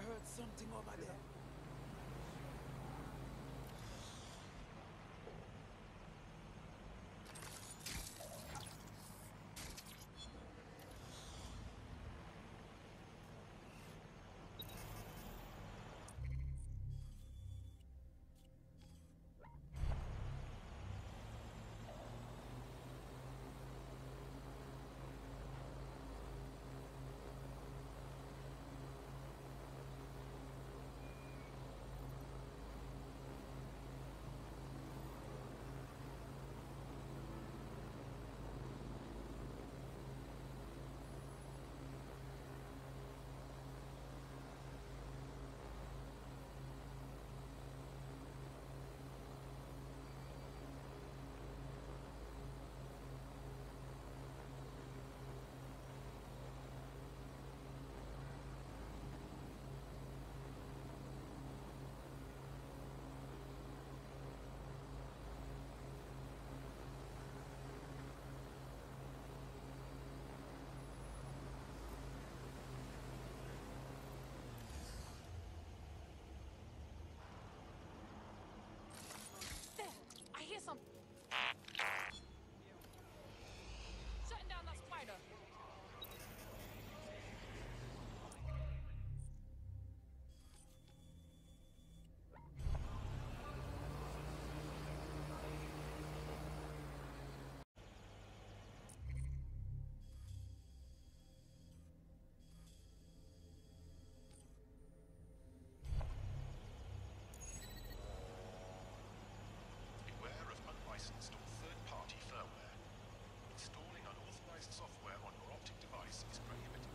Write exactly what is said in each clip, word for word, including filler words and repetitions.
heard something over there. I hear some. Shutting down that spider. Licensed or third-party firmware. Installing unauthorized software on your optic device is prohibited.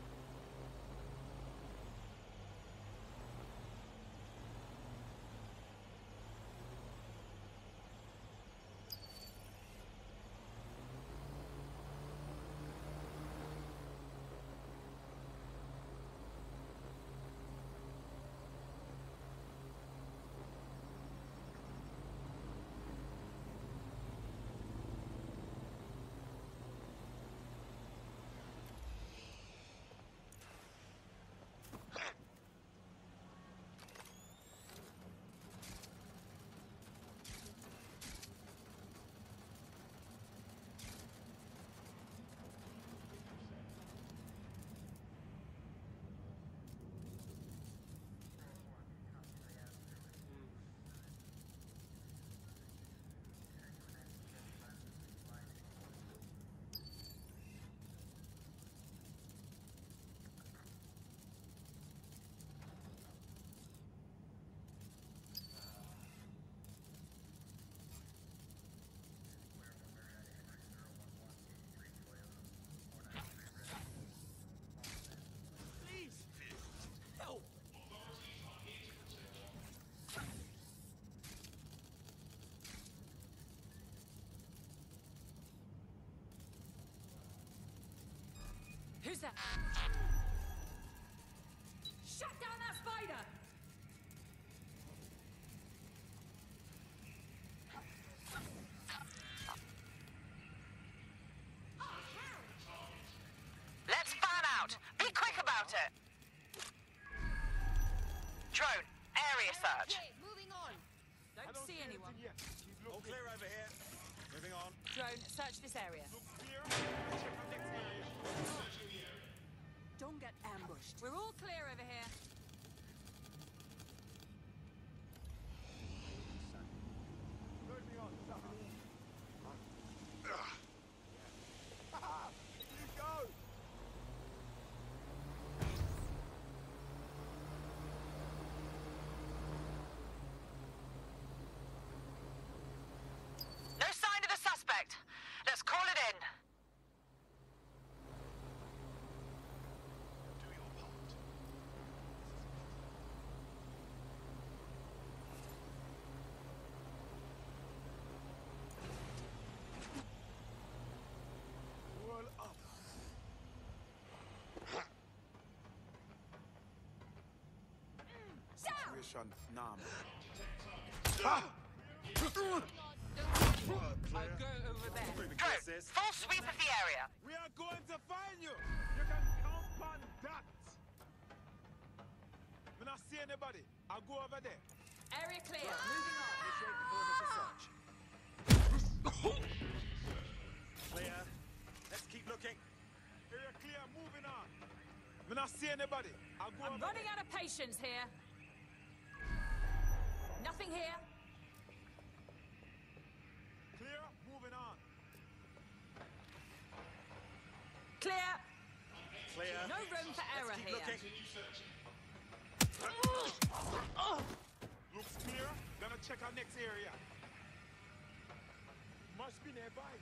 Who's that? Shut down that spider! Let's fan out! Be quick about it! Drone, area search. Okay, moving on. Don't, don't see anyone. All clear over here. Moving on. Drone, search this area. Look clear. Check the next area. Don't get ambushed. We're all clear over here. Moving on. You go. No sign of the suspect. Let's call it in. Do your part. Roll up. Situation Nam. Ah! I'll go over there. Drone, full sweep of the area. We are going to find you. You can count on that. When I anybody, I'll go over there. Area clear. Moving on. Initiate the perimeter search. Clear. Let's keep looking. Area clear, moving on. Me not see anybody. I'll go I'm over running there. out of patience here. Nothing here. Clear, moving on. Clear. Clear. No room for error Keep here. looking. Looks clear. Gonna check our next area. Must be nearby.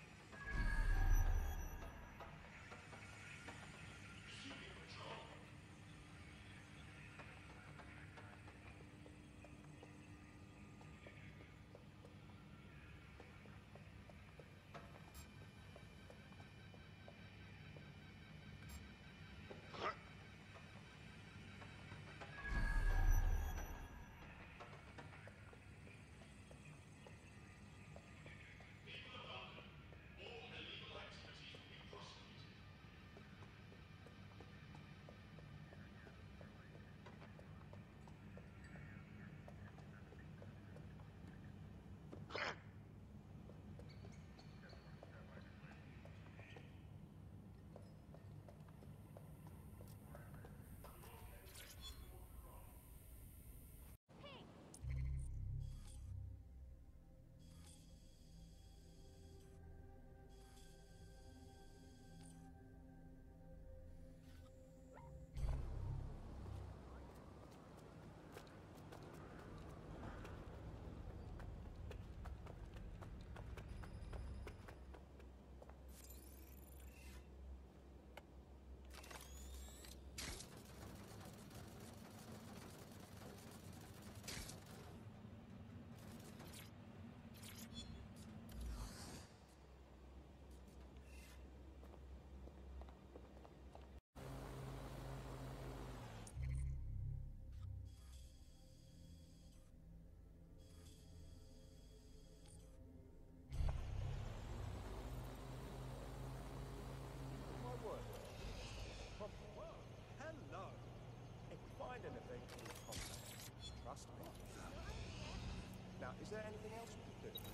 My word. Whoa. Hello. If you find anything, please contact me. Trust me. Now, is there anything else we can do?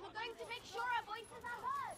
We're going to make sure our voices are heard.